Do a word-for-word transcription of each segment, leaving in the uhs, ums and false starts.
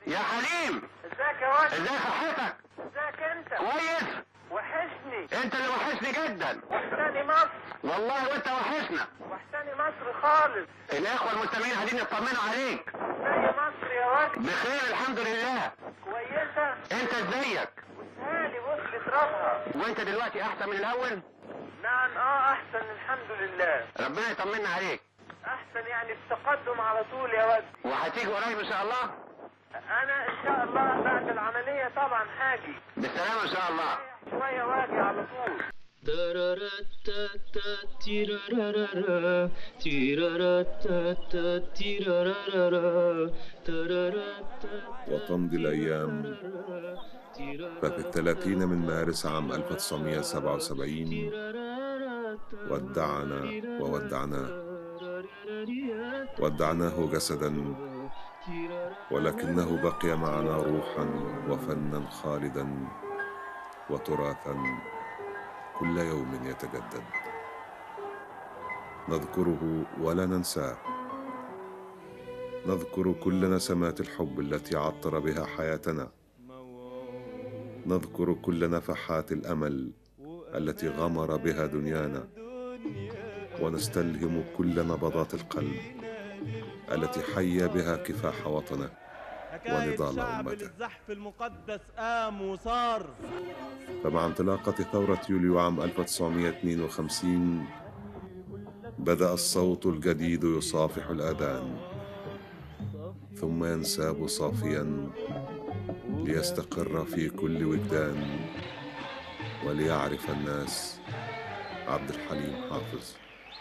يا حليم، ازيك يا واد؟ ازاي صحتك؟ ازيك انت؟ كويس. وحشني. انت اللي وحشني جدا. وحشاني مصر. والله وانت وحشنا. وحشاني مصر خالص. الاخوه المستمعين عايزين يطمنوا عليك. ازاي مصر يا واد؟ بخير الحمد لله. كويسه. انت ازيك؟ وسهالي وصلت ربها. وانت دلوقتي احسن من الاول؟ نعم اه احسن الحمد لله. ربنا يطمنا عليك. احسن يعني في تقدم على طول يا واد. وهتيجي قريب ان شاء الله؟ انا ان شاء الله بعد العمليه طبعا هاجي. بالسلامه ان شاء الله. شويه واجي على طول. وتمضي الأيام، ففي الثلاثين من مارس عام ألف وتسعمائة وسبعة وسبعين ودعنا وودعناه ودعناه جسدا، ولكنه بقي معنا روحا وفنا خالدا وتراثا كل يوم يتجدد. نذكره ولا ننساه، نذكر كل نسمات الحب التي عطر بها حياتنا، نذكر كل نفحات الأمل التي غمر بها دنيانا، ونستلهم كل نبضات القلب التي حيا بها كفاح وطنه ونضال أمته. الزحف المقدس قام وصار. فمع انطلاقة ثورة يوليو عام ألف وتسعمائة واثنين وخمسين بدأ الصوت الجديد يصافح الآذان، ثم ينساب صافيا ليستقر في كل وجدان، وليعرف الناس عبد الحليم حافظ.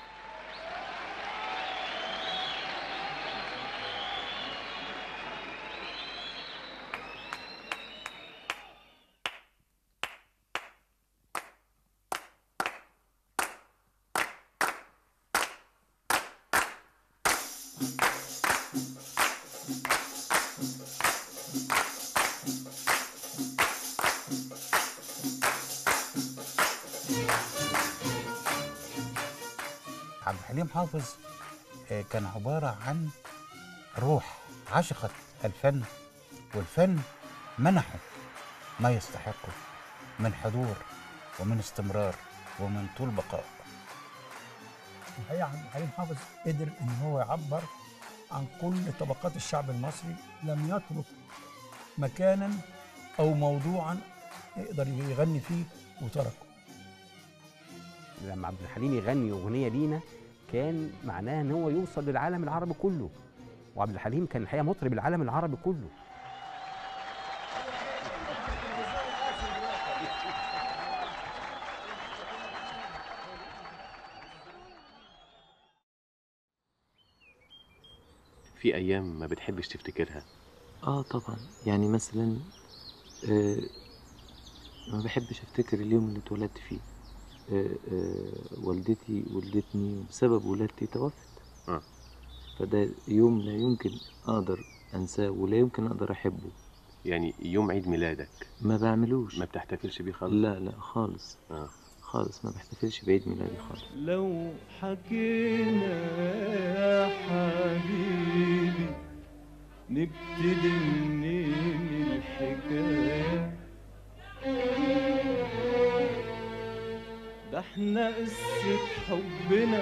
عبد الحليم حافظ كان عبارة عن روح عشقت الفن، والفن منحه ما يستحقه من حضور ومن استمرار ومن طول بقاء. الحقيقة عبد الحليم حافظ قدر إن هو يعبر عن كل طبقات الشعب المصري، لم يترك مكانا أو موضوعا يقدر يغني فيه وتركه. لما عبد الحليم يغني أغنية لينا كان معناها ان هو يوصل للعالم العربي كله، وعبد الحليم كان الحقيقه مطرب العالم العربي كله. في ايام ما بتحبش تفتكرها؟ اه طبعا، يعني مثلا آه ما بحبش افتكر اليوم اللي اتولدت فيه. آه آه والدتي ولدتني وبسبب ولادتي توفت. آه. فده يوم لا يمكن اقدر انساه ولا يمكن اقدر احبه. يعني يوم عيد ميلادك ما بعملوش، ما بتحتفلش بيه خالص؟ لا لا خالص. آه. خالص ما بحتفلش بعيد ميلادي خالص. لو حكينا يا حبيبي نبتدي منين الحكاية؟ ده احنا قصة حبنا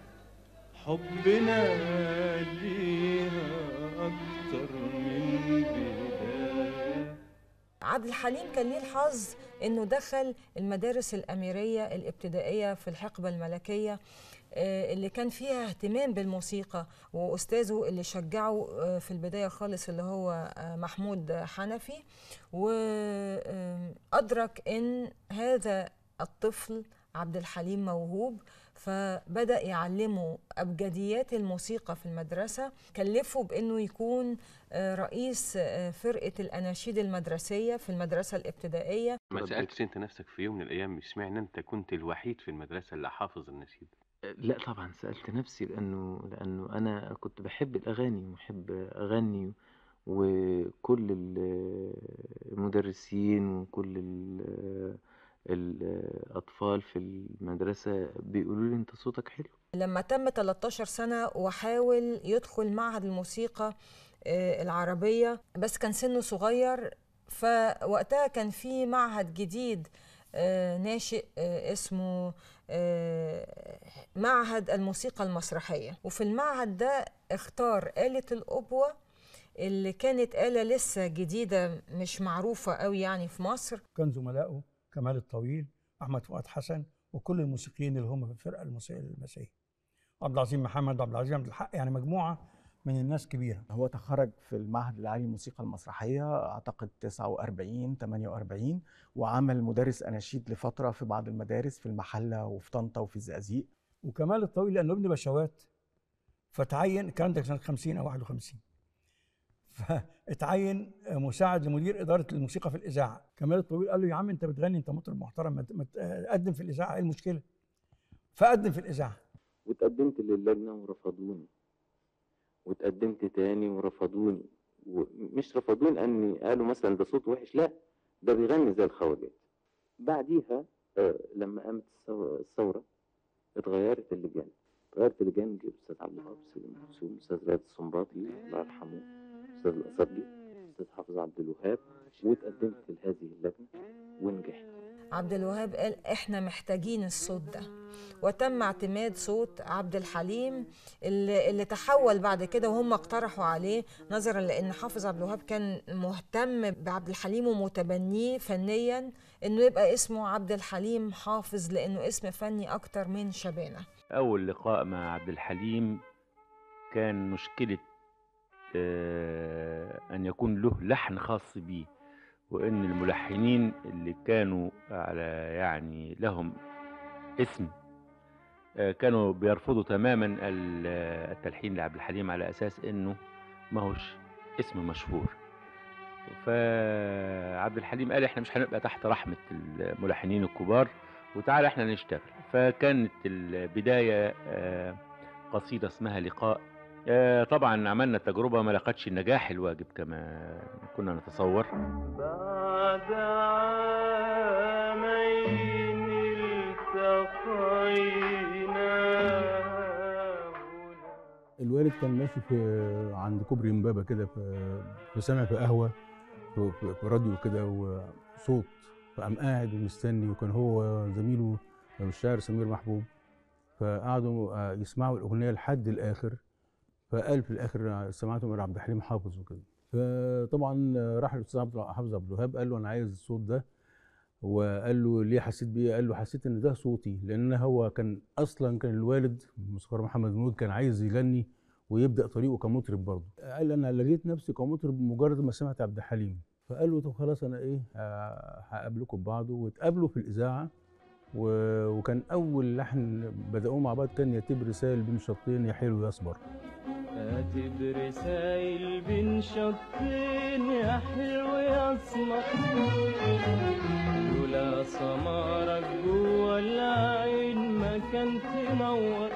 حبنا ليها أكتر من بداية. عبد الحليم كان ليه الحظ انه دخل المدارس الاميريه الابتدائيه في الحقبه الملكيه اللي كان فيها اهتمام بالموسيقى، واستاذه اللي شجعه في البدايه خالص اللي هو محمود حنفي، وادرك ان هذا الطفل عبد الحليم موهوب، فبدأ يعلمه أبجديات الموسيقى في المدرسة. كلفه بأنه يكون رئيس فرقة الأناشيد المدرسية في المدرسة الابتدائية. ما سألتش أنت نفسك في يوم من الأيام اشمعنى أنت كنت الوحيد في المدرسة اللي حافظ النشيد؟ لا طبعا سألت نفسي، لأنه لأنه أنا كنت بحب الأغاني وبحب أغني، وكل المدرسين وكل الأطفال في المدرسة بيقولوا لي أنت صوتك حلو. لما تم ثلاثة عشر سنة وحاول يدخل معهد الموسيقى العربية، بس كان سنه صغير. فوقتها كان في معهد جديد ناشئ اسمه معهد الموسيقى المسرحية، وفي المعهد ده اختار آلة الأوبوة اللي كانت آلة لسه جديدة مش معروفة قوي يعني في مصر. كان زملائه كمال الطويل، أحمد فؤاد حسن، وكل الموسيقيين اللي هم في الفرقة الموسيقية المسيحية، عبد العظيم محمد وعبد العزيز عبد الحق، يعني مجموعة من الناس كبيرة. هو تخرج في المعهد العالي للموسيقى المسرحية أعتقد تسعة وأربعين ثمانية وأربعين، وعمل مدرس أناشيد لفترة في بعض المدارس في المحلة وفي طنطا وفي الزقازيق. وكمال الطويل لأنه ابن بشوات فتعين، كان ده سنة خمسين أو واحد وخمسين، فاتعين مساعد لمدير إدارة الموسيقى في الإذاعة. كمال الطويل قال له يا عم أنت بتغني، أنت مطرب محترم، ما تقدم في الإذاعة، إيه المشكلة؟ فقدم في الإذاعة. واتقدمت للجنة ورفضوني، واتقدمت تاني ورفضوني، ومش رفضوني اني قالوا مثلا ده صوت وحش، لا ده بيغني زي الخواجات. بعديها آه لما قامت الثورة اتغيرت اللجان، اتغيرت اللجان، جه استاذ عبد الوهاب سليم حسين، استاذ رياض السنباطي الله يرحمه، استاذ الأصدي، استاذ حافظ عبد الوهاب، واتقدمت لهذه اللجنة ونجحت. عبد الوهاب قال احنا محتاجين الصوت ده، وتم اعتماد صوت عبد الحليم اللي, اللي تحول بعد كده وهم اقترحوا عليه، نظرا لان حافظ عبد الوهاب كان مهتم بعبد الحليم ومتبنيه فنيا، انه يبقى اسمه عبد الحليم حافظ لانه اسم فني اكتر من شبانه. اول لقاء مع عبد الحليم كان مشكلة ان يكون له لحن خاص بيه، وان الملحنين اللي كانوا على يعني لهم اسم كانوا بيرفضوا تماما التلحين لعبد الحليم على اساس انه ما هوش اسم مشهور. فعبد الحليم قال احنا مش هنبقى تحت رحمة الملحنين الكبار، وتعالى احنا نشتغل. فكانت البداية قصيدة اسمها لقاء. طبعا عملنا تجربة ما لقتش النجاح الواجب كما كنا نتصور. بعد عامين التقينا. الوالد كان ماشي في عند كوبري امبابة كده، في سامع في قهوة في, في راديو كده وصوت، فقام قاعد ومستني، وكان هو زميله الشاعر سمير محبوب، فقعدوا يسمعوا الأغنية لحد الآخر، فقال في الآخر سمعته من عبد الحليم حافظ وكده. فطبعا راح الاستاذ حافظ عبد الوهاب قال له انا عايز الصوت ده، وقال له ليه حسيت بيه؟ قال له حسيت ان ده صوتي، لان هو كان اصلا كان الوالد موسيقار محمد محمود كان عايز يغني ويبدا طريقه كمطرب برضه. قال انا لقيت نفسي كمطرب بمجرد ما سمعت عبد الحليم، فقال له طب خلاص انا ايه هقابلكم ببعض، واتقابلوا في الاذاعه، وكان اول لحن بداوه مع بعض كان يا تبر رسائل بين شطين يا حلو يا صبر. كاتب رسايل بين شطين يا حلو يا اسمر، لولا سمارك جوا العين ما كان تنور،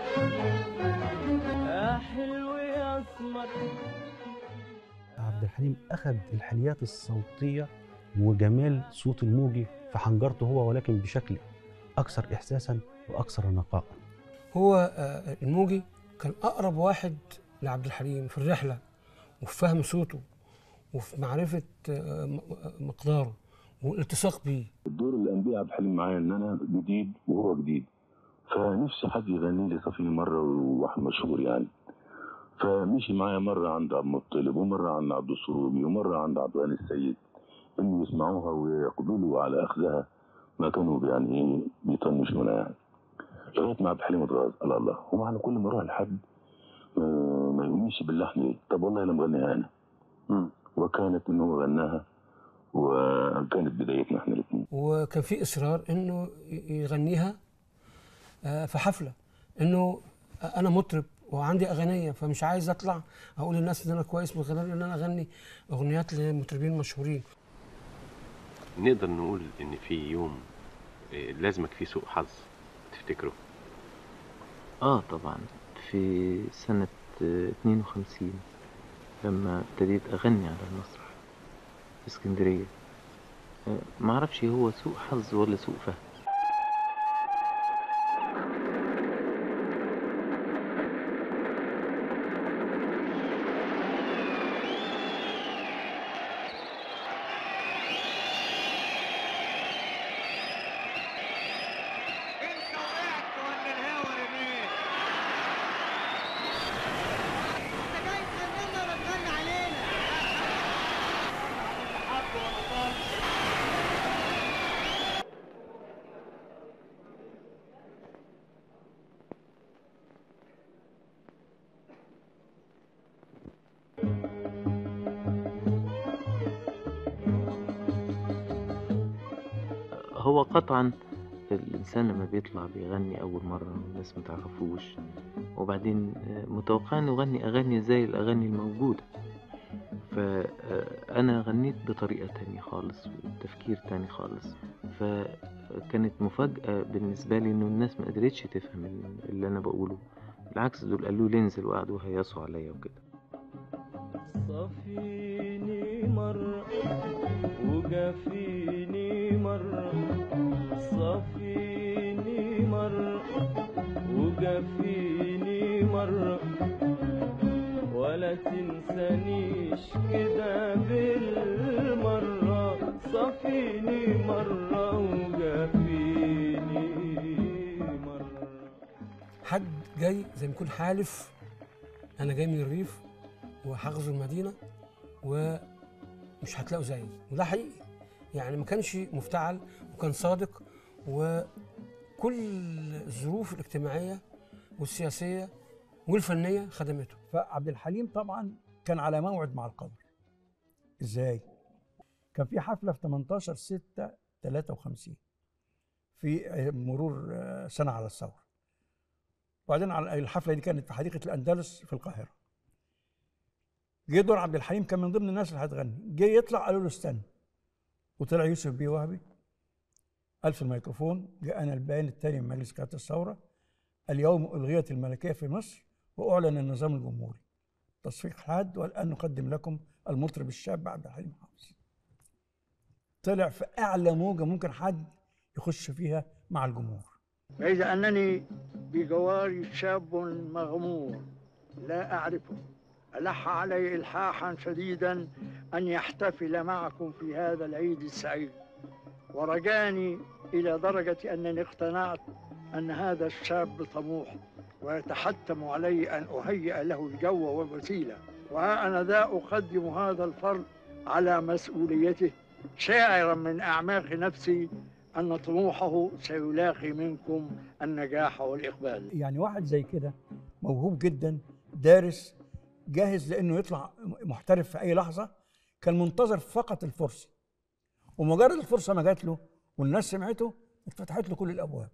يا حلو يا اسمر. عبد الحليم أخذ الحليات الصوتية وجمال صوت الموجي في حنجرته هو، ولكن بشكل أكثر إحساسا وأكثر نقاء. هو الموجي كان أقرب واحد لعبد الحليم في الرحلة، وفي فهم صوته، وفي معرفة مقداره والالتصاق بيه. الدور اللي قام بيه عبد الحليم معايا ان انا جديد وهو جديد، فنفسي حد يغني لي صفي مره وواحد مشهور يعني. فمشي معايا مره عند عبد المطلب، ومره عند عبد السرومي، ومره عند عبد الغني السيد، انه يسمعوها ويقبلوا على اخذها، ما كانوا يعني ايه بيطنشونا يعني. لغايه ما عبد الحليم اتغاظ، قال الله هو انا كل ما اروح لحد ما يقوميش باللحن ليه؟ طب والله انا مغنيها انا. وكانت انه هو غناها، وكانت بدايتنا احنا الاثنين. وكان في اصرار انه يغنيها في حفله، انه انا مطرب وعندي اغنيه، فمش عايز اطلع اقول للناس ان انا كويس من خلال ان انا اغني اغنيات لمطربين مشهورين. نقدر نقول ان في يوم لازمك فيه سوء حظ تفتكره؟ اه طبعا، في سنة اتنين وخمسين لما ابتديت اغني على المسرح في اسكندرية. معرفش هو سوء حظ ولا سوء فهم. هو قطعا الإنسان لما بيطلع بيغني أول مرة والناس متعرفوش، وبعدين متوقع إنه يغني أغاني زي الأغاني الموجودة، فأنا غنيت بطريقة تانية خالص وتفكير تاني خالص، فكانت مفاجأة بالنسبة لي إنه الناس ما قدرتش تفهم اللي أنا بقوله، بالعكس دول قالوا لي انزل وقعدوا هيصوا عليا وكده. صفيني مرة وجافيني مرة، صفيني مرة وجافيني مرة، ولا تنسانيش كده بالمرة، صفيني مرة وجافيني مرة. حد جاي زي ما يكون حالف انا جاي من الريف وهغزو المدينه ومش هتلاقوا زيي، وده حقيقي يعني ما كانش مفتعل وكان صادق، وكل الظروف الاجتماعيه والسياسيه والفنيه خدمته. فعبد الحليم طبعا كان على موعد مع القدر. ازاي؟ كان في حفله في تمنتاشر ستة تلاتة وخمسين في مرور سنه على الثوره. وبعدين على الحفله دي كانت في حديقه الاندلس في القاهره. جه دور عبد الحليم، كان من ضمن الناس اللي هتغني، جه يطلع قالوا له استنى، وطلع يوسف بيه وهبي قال في الميكروفون: جاء انا البيان الثاني من مجلس قياده الثوره، اليوم الغيت الملكيه في مصر واعلن النظام الجمهوري، تصفيق حاد، والان نقدم لكم المطرب الشاب عبد الحليم حافظ. طلع في اعلى موجه ممكن حد يخش فيها مع الجمهور. فإذا أنني بجواري شاب مغمور لا أعرفه، ألح علي إلحاحا شديدا أن يحتفل معكم في هذا العيد السعيد، ورجاني إلى درجة أنني اقتنعت أن هذا الشاب طموح ويتحتم علي أن أهيئ له الجو والوسيلة، وها أنا ذا أقدم هذا الفرد على مسؤوليته، شاعرا من أعماق نفسي أن طموحه سيلاقي منكم النجاح والإقبال. يعني واحد زي كده موهوب جدا، دارس، جاهز لأنه يطلع محترف في أي لحظة، كان منتظر فقط الفرصة، ومجرد الفرصة ما جات له والناس سمعته اتفتحت له كل الأبواب.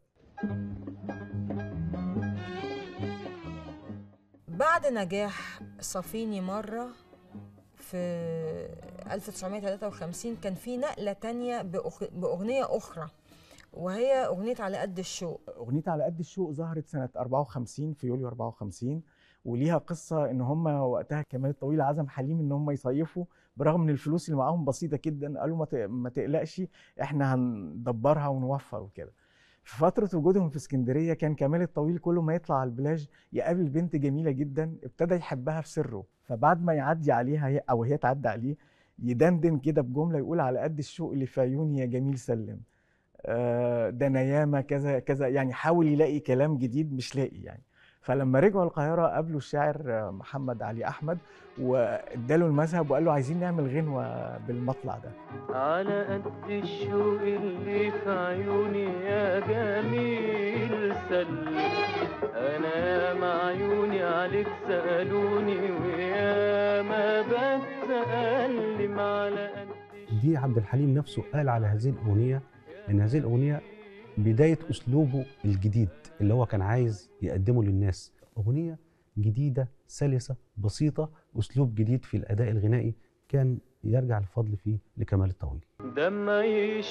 بعد نجاح صفيني مرة في ألف وتسعمائة وثلاثة وخمسين كان في نقلة تانية بأغنية أخرى، وهي أغنية على قد الشوق. أغنية على قد الشوق ظهرت سنة أربعة وخمسين في يوليو أربعة وخمسين، وليها قصة إن هم وقتها كمال الطويل عزم حليم إن هم يصيفوا، برغم إن الفلوس اللي معاهم بسيطة جدا، قالوا ما تقلقش إحنا هندبرها ونوفر وكده. في فترة وجودهم في اسكندرية كان كمال الطويل كل ما يطلع على البلاج يقابل بنت جميلة جدا ابتدى يحبها في سره، فبعد ما يعدي عليها أو هي تعدي عليه يدندن كده بجملة يقول: على قد الشوق اللي في عيوني يا جميل سلم، آه ده أنا ياما كذا كذا، يعني حاول يلاقي كلام جديد مش لاقي يعني. فلما رجعوا القاهرة قابلوا الشاعر محمد علي أحمد واداله المذهب وقال له عايزين نعمل غنوة بالمطلع ده. على قد الشوق اللي في عيوني يا جميل سلم، أنا يا مع عيوني عليك سألوني ويا ما بتألم على قد. دي عبد الحليم نفسه قال على هذه الأغنية إن هذه الأغنية بداية أسلوبه الجديد اللي هو كان عايز يقدمه للناس، أغنية جديدة سلسة بسيطة، أسلوب جديد في الأداء الغنائي، كان يرجع الفضل فيه لكمال الطويل. دما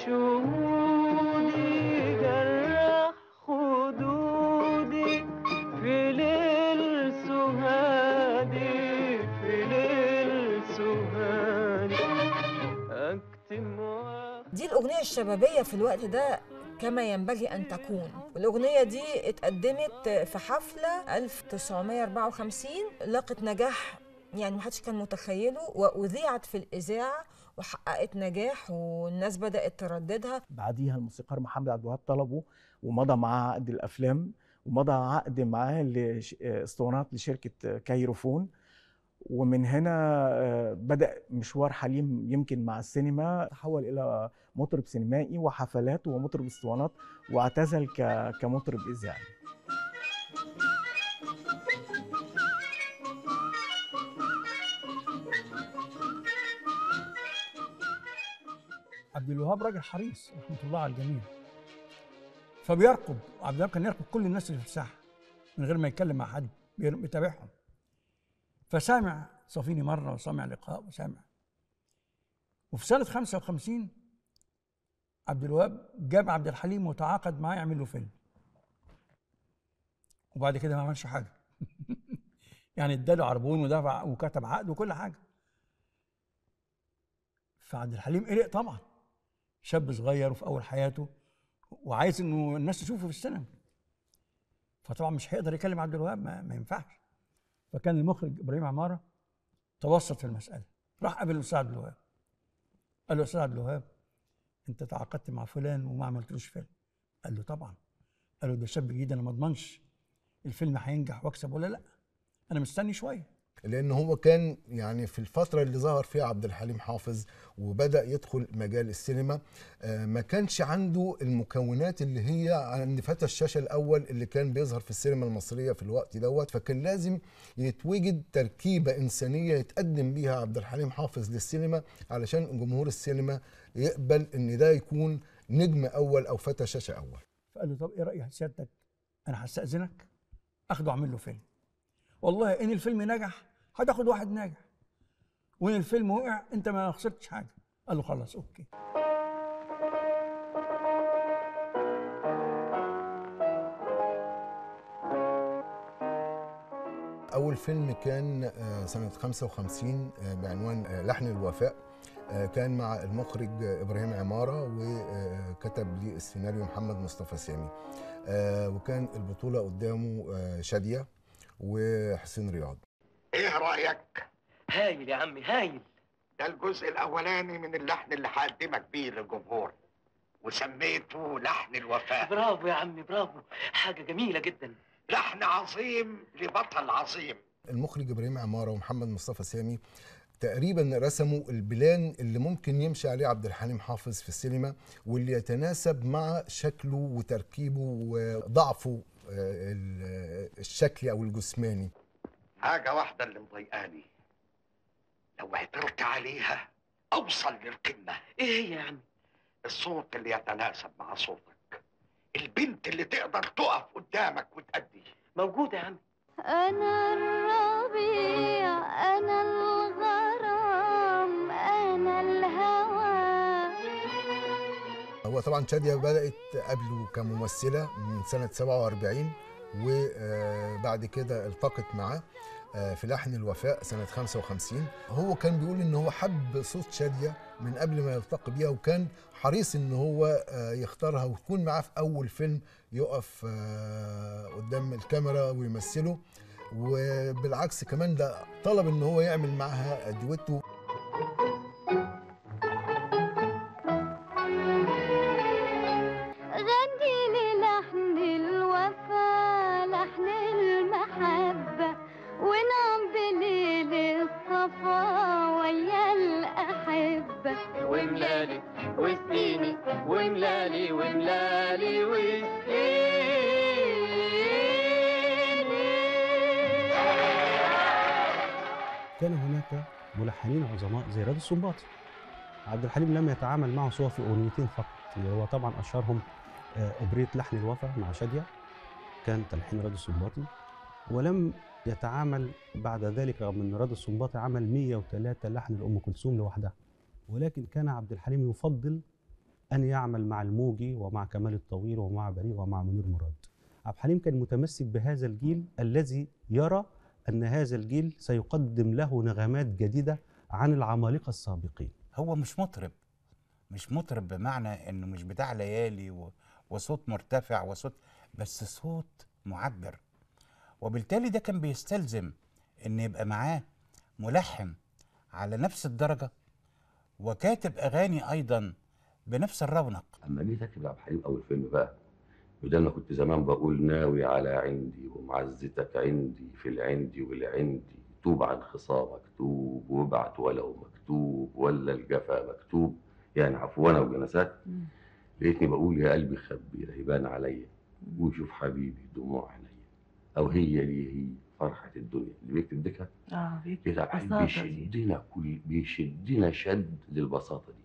يشودي جرح خدودي في ليل سهادي، في ليل سهادي أكتم. دي الأغنية الشبابية في الوقت ده كما ينبغي أن تكون. الأغنية دي اتقدمت في حفلة ألف وتسعمائة وأربعة وخمسين، لقت نجاح يعني محدش كان متخيله، وأذيعت في الإذاعة وحققت نجاح والناس بدأت ترددها. بعديها الموسيقار محمد عبد الوهاب طلبه ومضى معاه عقد الأفلام، ومضى عقد معاه لاسطوانات لشركة كايروفون، ومن هنا بدأ مشوار حليم يمكن مع السينما، تحول إلى مطرب سينمائي وحفلات ومطرب اسطوانات، واعتزل كمطرب إذاعي. عبد الوهاب راجل حريص رحمه الله على الجميع، فبيرقب. عبد الوهاب كان يرقب كل الناس اللي في الساحه من غير ما يتكلم مع حد، بيتابعهم. فسامع صفيني مره وسامع لقاء وسامع. وفي سنه خمسة وخمسين عبد الوهاب جاب عبد الحليم وتعاقد معاه يعمل له فيلم، وبعد كده ما عملش حاجه. يعني اداله عربون ودفع وكتب عقد وكل حاجه. فعبد الحليم قلق طبعا، شاب صغير وفي اول حياته وعايز انه الناس تشوفه في السينما، فطبعا مش هيقدر يكلم عبد الوهاب، ما, ما ينفعش. فكان المخرج ابراهيم عماره توسط في المساله، راح قابل الاستاذ عبد الوهاب، قال له استاذ عبد الوهاب انت تعاقدت مع فلان وما عملتلوش فيلم. قال له طبعا. قال له ده شاب جديد، انا ما اضمنش الفيلم هينجح واكسب ولا لا، انا مستني شويه. لان هو كان يعني في الفتره اللي ظهر فيها عبد الحليم حافظ وبدا يدخل مجال السينما، ما كانش عنده المكونات اللي هي عند فتى الشاشه الاول اللي كان بيظهر في السينما المصريه في الوقت دوت. فكان لازم يتوجد تركيبه انسانيه يتقدم بيها عبد الحليم حافظ للسينما علشان جمهور السينما يقبل ان ده يكون نجم اول او فتى شاشه اول. فقال له طب ايه راي سيادتك، انا هستاذنك اخده اعمل له فيلم. والله ان الفيلم نجح هتاخد واحد ناجح، وان الفيلم وقع انت ما خسرتش حاجه. قال له خلاص اوكي. اول فيلم كان سنه خمسة وخمسين بعنوان لحن الوفاء، كان مع المخرج ابراهيم عماره وكتب لي السيناريو محمد مصطفى سامي، وكان البطوله قدامه شاديه وحسين رياض. ايه رايك؟ هايل يا عمي هايل. ده الجزء الاولاني من اللحن اللي هقدمك بيه للجمهور، وسميته لحن الوفاء. برافو يا عمي برافو، حاجه جميله جدا. لحن عظيم لبطل عظيم. المخرج ابراهيم عماره ومحمد مصطفى سامي تقريبا رسموا البلان اللي ممكن يمشي عليه عبد الحليم حافظ في السينما، واللي يتناسب مع شكله وتركيبه وضعفه الشكلي او الجسماني. حاجه واحده اللي مضايقاني، لو عثرت عليها اوصل للقمه. ايه هي يا عم؟ الصوت اللي يتناسب مع صوتك، البنت اللي تقدر تقف قدامك وتأدي. موجوده يا عم. أنا الربيع أنا الغرام أنا الهوى. هو طبعا شادية بدأت قبله كممثلة من سنة سبعة وأربعين، وبعد كده التقت معاه في لحن الوفاء سنة خمسة وخمسين. هو كان بيقول إن هو حب صوت شادية من قبل ما يلتقي بيها، وكان حريص إن هو يختارها وتكون معاه في أول فيلم يقف قدام الكاميرا ويمثله، وبالعكس كمان ده طلب إن هو يعمل معها دويتو. وملالي وسقيني وملالي وملالي وسقيني. كان هناك ملحنين عظماء زي راد السنباطي. عبد الحليم لم يتعامل معه سوى في اغنيتين فقط، اللي هو طبعا اشهرهم اوبريت لحن الوفا مع شادية كان تلحين راد السنباطي، ولم يتعامل بعد ذلك رغم ان راد السنباطي عمل مئة وثلاثة لحن لأم كلثوم لوحدها، ولكن كان عبد الحليم يفضل أن يعمل مع الموجي ومع كمال الطويل ومع بريء ومع منير مراد. عبد الحليم كان متمسك بهذا الجيل الذي يرى أن هذا الجيل سيقدم له نغمات جديدة عن العمالقة السابقين. هو مش مطرب، مش مطرب بمعنى أنه مش بتاع ليالي وصوت مرتفع وصوت، بس صوت معبر، وبالتالي ده كان بيستلزم أن يبقى معاه ملحن على نفس الدرجة وكاتب اغاني ايضا بنفس الرونق. اما جيت اكتب عبد الحليم اول فيلم بقى، بدل ما كنت زمان بقول ناوي على عندي ومعزتك عندي في العندي والعندي، توب عن خصامك توب وابعت ولو مكتوب ولا الجفا مكتوب، يعني عفوانا وجنسات، لقيتني بقول يا قلبي خبي رهبان عليا وشوف حبيبي دموع عينيا، او هي لي هي فرحة الدنيا. اللي بيكتب ديكها اه بيكتب بيشدنا كل بيشدنا شد للبساطة دي.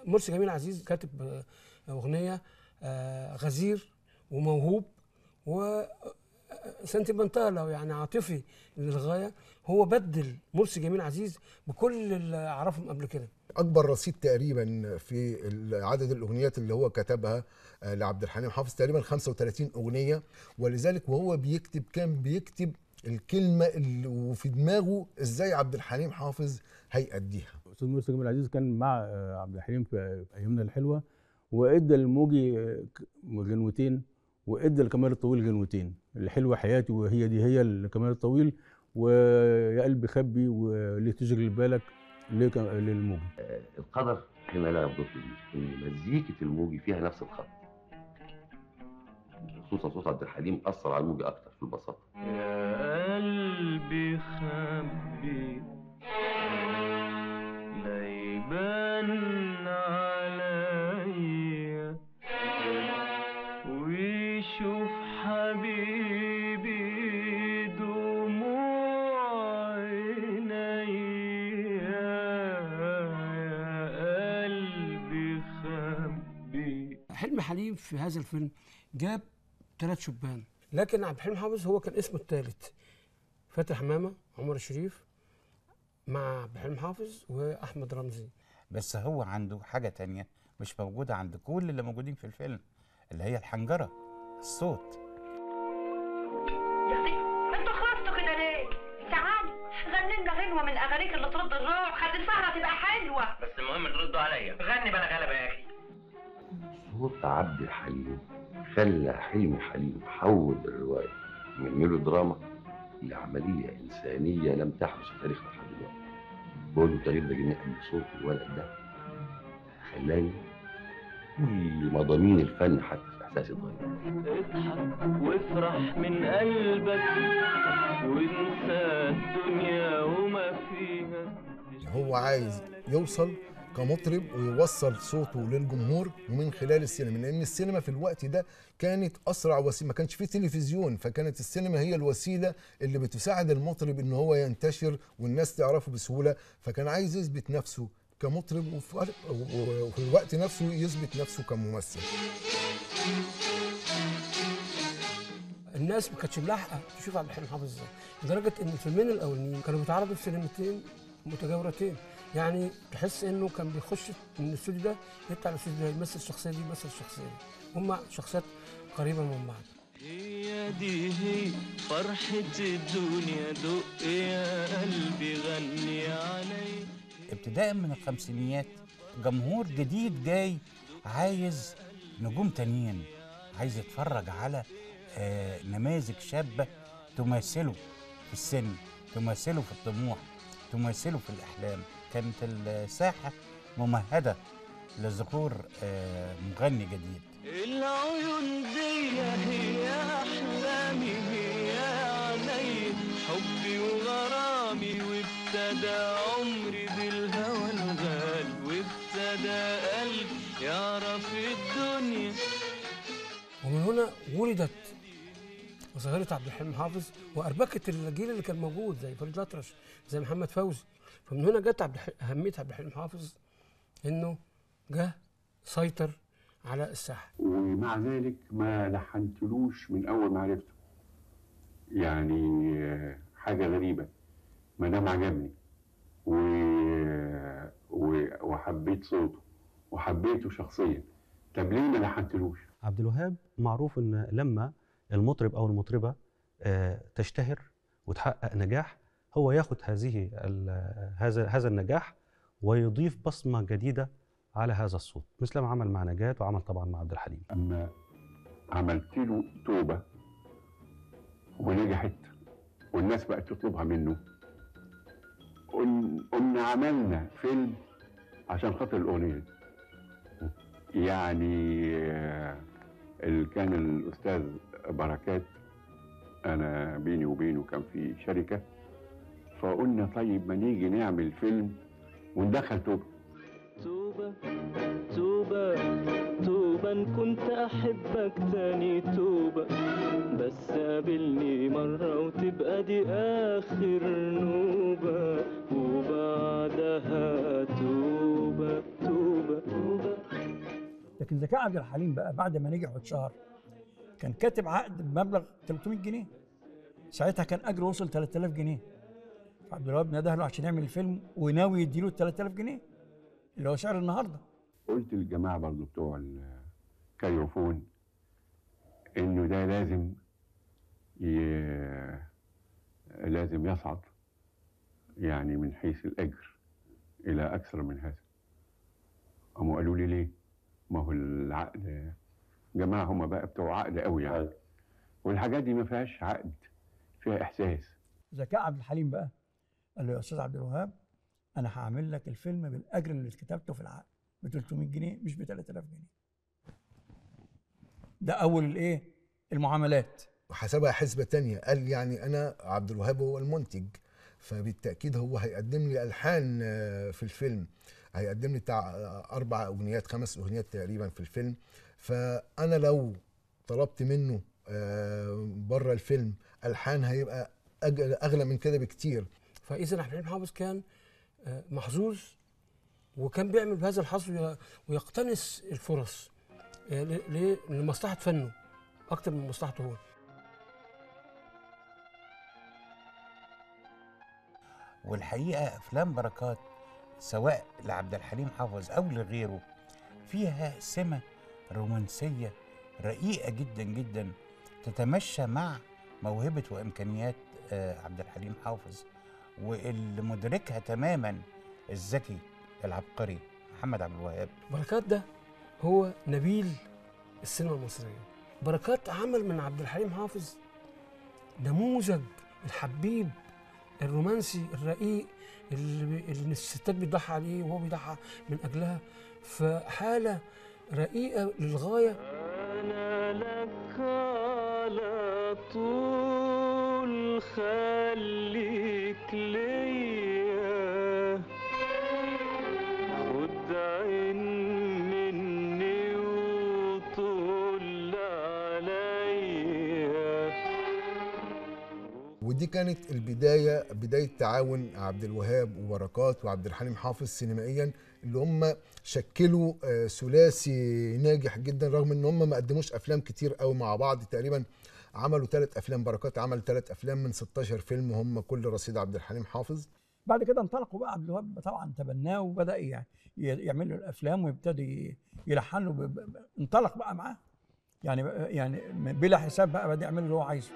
مرسي جميل عزيز كاتب آه، اغنيه آه، غزير وموهوب و سنتيمنتال او يعني عاطفي للغايه. هو بدل مرسي جميل عزيز بكل اللي اعرفهم قبل كده. اكبر رصيد تقريبا في عدد الاغنيات اللي هو كتبها لعبد الحليم حافظ تقريبا خمسة وثلاثين اغنيه، ولذلك وهو بيكتب كان بيكتب الكلمه اللي وفي دماغه ازاي عبد الحليم حافظ هيأديها. استاذ مرسي جميل عزيز كان مع عبد الحليم في ايامنا الحلوه، وادى الموجي غنوتين وادى الكمال الطويل غنوتين، الحلوه حياتي وهي دي هي الكمال الطويل، ويا قلبي خبي وليه تشغل بالك للموجي. القدر هنا لعب دور كبير ان مزيكه الموجي فيها نفس الخط، خصوصا صوت عبد الحليم اثر على الموجي اكتر في البساطه. يا قلبي خبي لا يبان عليا ويشوف حبيبي دموع عينيا، يا قلبي خبي. حلمي حليم في هذا الفيلم جاب ثلاث شبان، لكن عبد الحليم حافظ هو كان اسمه الثالث. فاتن حمامه، عمر الشريف، مع عبد الحليم حافظ واحمد رمزي. بس هو عنده حاجه تانية مش موجوده عند كل اللي موجودين في الفيلم، اللي هي الحنجره، الصوت. يا اختي انتوا خلصتوا كده ليه؟ تعالي غني لنا غنوه من اغانيك اللي ترد الروح، خلي السهره تبقى حلوه. بس المهم تردوا عليا، غني بلا غلبه يا اخي. صوت عبد الحليم خلى حلمي حليم حول الروايه من ميلودراما لعمليه انسانيه لم تحدث في تاريخنا لحد دلوقتي. بقول له التغيير ده جنيه قد صوت الولد ده خلاني كل مضامين الفن حتى في احساسي اتغير. اضحك وافرح من قلبك وانسى الدنيا وما فيها. هو عايز يوصل كمطرب ويوصل صوته للجمهور ومن خلال السينما، لان السينما في الوقت ده كانت اسرع وسيله، ما كانش فيه تلفزيون، فكانت السينما هي الوسيله اللي بتساعد المطرب ان هو ينتشر والناس تعرفه بسهوله، فكان عايز يثبت نفسه كمطرب وفي الوقت نفسه يثبت نفسه كممثل. الناس ما كانتش ملاحقه تشوف عبد الحليم حافظ ازاي، لدرجه ان الفيلمين الاولانيين كانوا بيتعرضوا في سينمتين متجاورتين، يعني تحس انه كان بيخش من الاستوديو ده يطلع الاستوديو ده يمثل الشخصيه دي يمثل الشخصيه دي، هم شخصيات قريبه من بعض. هي دي هي فرحة الدنيا، دق يا قلبي غني علي. ابتداء من الخمسينيات جمهور جديد جاي عايز نجوم تانيين، عايز يتفرج على آه نماذج شابة تماثله في السن، تماثله في الطموح، تماثله في الأحلام. كانت الساحة ممهدة لظهور آه مغني جديد. العيون دي هي أحلامي، هي عيني حبي وغرامي، وابتدى عمري بالهوى الغالي، وابتدى قلبي يعرف الدنيا. ومن هنا ولدت ظاهرة عبد الحليم حافظ وأربكة الجيل اللي كان موجود زي فريد الأطرش زي محمد فوزي. فمن هنا جت عبد أهمية عبد الحليم حافظ إنه جه سيطر على الساحة. ومع ذلك ما لحنتلوش من أول ما عرفته، يعني حاجة غريبة، ما دام عجبني و... و... وحبيت صوته وحبيته شخصيا، طب ليه ما لحنتلوش؟ عبد الوهاب معروف ان لما المطرب او المطربه تشتهر وتحقق نجاح هو ياخد هذه هذا هذا النجاح ويضيف بصمه جديده على هذا الصوت، مثل ما عمل مع نجاة وعمل طبعا مع عبد الحليم. اما عملت له توبه ونجحت والناس بقت تطلبها منه، قلنا عملنا فيلم عشان خاطر الاغنيه دي. يعني اللي كان الاستاذ بركات انا بيني وبينه كان في شركه، فقلنا طيب ما نيجي نعمل فيلم وندخل توبه. توبه توبه توبه ان كنت احبك تاني، توبه بس قابلني مره وتبقى دي اخر نوبه، وبعدها توبه توبه توبه زكاء عبد الحليم بقى بعد ما نجح واتشهر كان كاتب عقد بمبلغ ثلاثمائة جنيه، ساعتها كان اجره وصل ثلاثة آلاف جنيه. عبد الوهاب نده له عشان يعمل الفيلم وناوي يديله ال ثلاثة آلاف جنيه اللي هو سعر النهارده. قلت للجماعه برضه بتوع الكاريوفون انه ده لازم ي... لازم يصعد يعني من حيث الاجر الى اكثر من هذا. قاموا قالوا لي ليه؟ ما هو العقد جماعه هم بقى بتوع عقد قوي يعني، والحاجات دي ما فيهاش عقد، فيها احساس. زكاء عبد الحليم بقى قال له يا استاذ عبد الوهاب انا هعمل لك الفيلم بالاجر اللي كتبته في العقد ب ثلاثمائة جنيه مش ب ثلاثة آلاف جنيه. ده اول الايه؟ المعاملات. وحسبها حسبه تانية، قال يعني انا عبد الوهاب هو المنتج، فبالتاكيد هو هيقدم لي الحان في الفيلم، هيقدم لي بتاع اربع اغنيات خمس اغنيات تقريبا في الفيلم، فانا لو طلبت منه بره الفيلم الحان هيبقى اغلى من كده بكتير. فاذا عبد الحليم حافظ كان محظوظ، وكان بيعمل بهذا الحظ ويقتنص الفرص لمصلحه فنه اكتر من مصلحته هو. والحقيقه افلام بركات سواء لعبد الحليم حافظ او لغيره فيها سمه رومانسيه رقيقه جدا جدا تتمشى مع موهبه وامكانيات عبد الحليم حافظ، واللي مدركها تماما الذكي العبقري محمد عبد الوهاب. بركات ده هو نبيل السينما المصريه. بركات عمل من عبد الحليم حافظ نموذج الحبيب الرومانسي الرقيق اللي, اللي الستات بتضحى عليه وهو بيضحى من اجلها، في حاله رقيقه للغايه. انا لك على طول خليك ليا، خد عين مني وطول عليا. ودي كانت البدايه، بدايه تعاون عبد الوهاب وبركات وعبد الحليم حافظ سينمائيا، اللي هم شكلوا ثلاثي ناجح جدا، رغم ان هم ما قدموش افلام كتير قوي مع بعض. تقريبا عملوا ثلاث افلام، بركات عمل ثلاث افلام من ستاشر فيلم هم كل رصيد عبد الحليم حافظ. بعد كده انطلقوا بقى، عبد الوهاب طبعا تبناه وبدا يعني يعمل له الافلام ويبتدي يلحن له، انطلق بقى معاه يعني يعني بلا حساب بقى بدا يعمل اللي هو عايزه.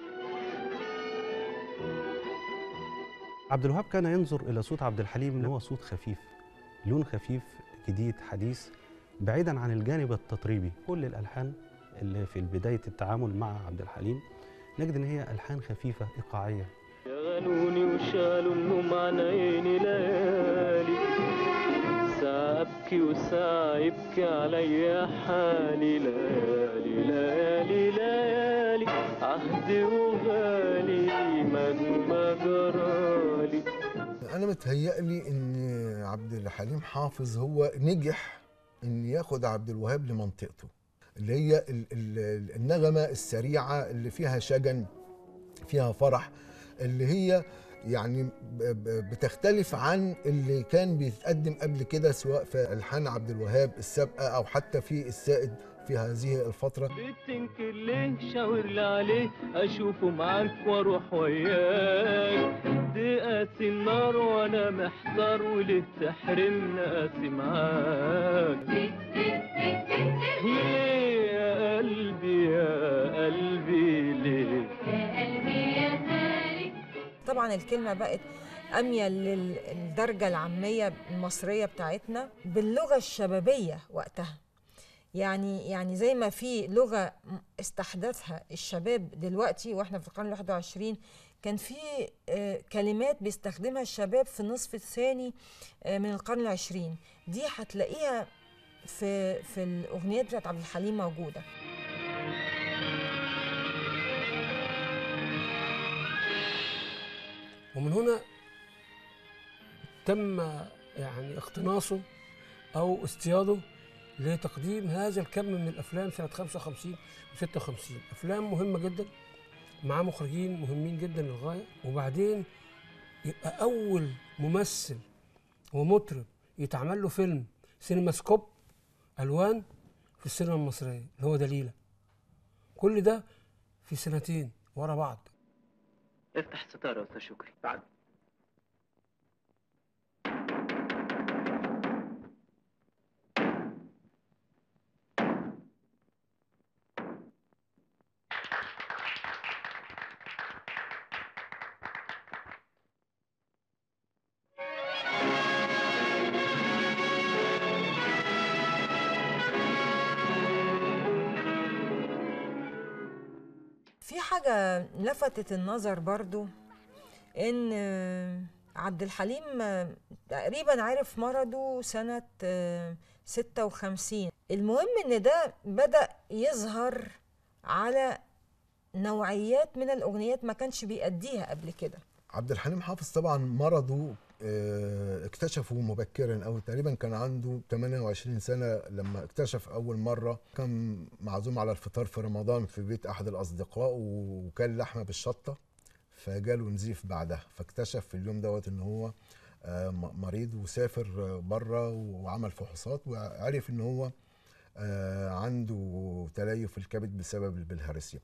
عبد الوهاب كان ينظر الى صوت عبد الحليم ان هو صوت خفيف، لون خفيف جديد حديث بعيدا عن الجانب التطريبي. كل الالحان اللي في بدايه التعامل مع عبد الحليم نجد ان هي الحان خفيفه ايقاعيه. شغلوني وشالوا النوم عن عيني ليالي، ساعة ابكي وساعة يبكي عليا حالي، ليالي ليالي ليالي عهدي وغالي مهما جرالي. انا متهيألي ان عبد الحليم حافظ هو نجح ان ياخد عبد الوهاب لمنطقته، اللي هي ال ال النغمه السريعه اللي فيها شجن، فيها فرح، اللي هي يعني بتختلف عن اللي كان بيتقدم قبل كده سواء في الحان عبد الوهاب السابقه او حتى في السائد في هذه الفتره. بتنكر ليه؟ شاور لي عليه اشوفه معاك واروح وياك، دي قاسي النار وانا محتار وليه تحرمني قاسي معاك. ليه يا قلبي يا قلبي ليه يا قلبي يا مالك. طبعا الكلمه بقت اميل للدرجه العاميه المصريه بتاعتنا باللغه الشبابيه وقتها. يعني يعني زي ما في لغه استحدثها الشباب دلوقتي واحنا في القرن الواحد والعشرين، كان في كلمات بيستخدمها الشباب في النصف الثاني من القرن العشرين، دي هتلاقيها في في الاغنيات بتاعت عبد الحليم موجوده. ومن هنا تم يعني اقتناصه او اصطياده لتقديم هذا الكم من الافلام سنه خمسة وخمسين وستة وخمسين، افلام مهمه جدا مع مخرجين مهمين جدا للغايه. وبعدين يبقى اول ممثل ومطرب يتعمل له فيلم سينماسكوب الوان في السينما المصريه اللي هو دليله. كل ده في سنتين ورا بعض. افتح الستاره يا استاذ شكري. تعال. في حاجة لفتت النظر برضو، إن عبد الحليم تقريبا عرف مرضه سنة ستة وخمسين. المهم إن ده بدأ يظهر على نوعيات من الأغنيات ما كانش بيأديها قبل كده. عبد الحليم حافظ طبعا مرضه اكتشفه مبكرا، او تقريبا كان عنده ثمانية وعشرين سنة لما اكتشف اول مرة. كان معزوم على الفطار في رمضان في بيت احد الاصدقاء وكان لحمة بالشطة، فجاله نزيف بعدها، فاكتشف في اليوم دوت ان هو مريض وسافر بره وعمل فحوصات وعرف ان هو عنده تليف في الكبد بسبب البلهارسيا.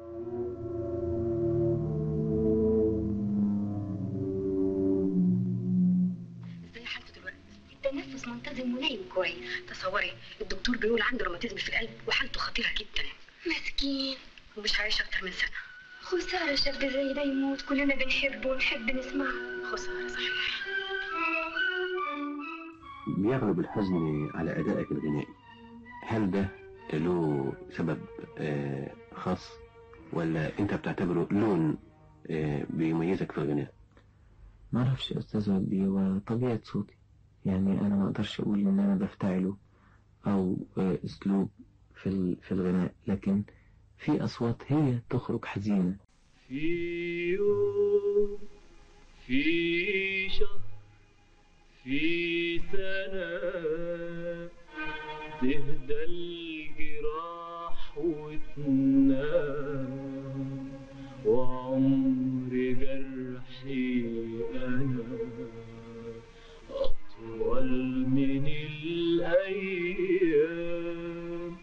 التنفس منتظم ونايم كويس. تصوري الدكتور بيقول عنده روماتيزم في القلب وحالته خطيره جدا. مسكين ومش هيعيش اكتر من سنه. خساره شاب زي ده يموت، كلنا بنحبه ونحب نسمعه. خساره صحيح. بيغلب الحزن على ادائك الغنائي، هل ده له سبب آه خاص ولا انت بتعتبره لون آه بيميزك في الغناء؟ ما اعرفش يا استاذ وجدي، هو طبيعه صوتي، يعني انا ما اقدرش اقول ان انا بفتعله او اسلوب في في الغناء، لكن في اصوات هي تخرج حزينه. في يوم، في شهر، في سنه تهدى الجراح وتنام، وعمر جرحي انا أطول من الأيام.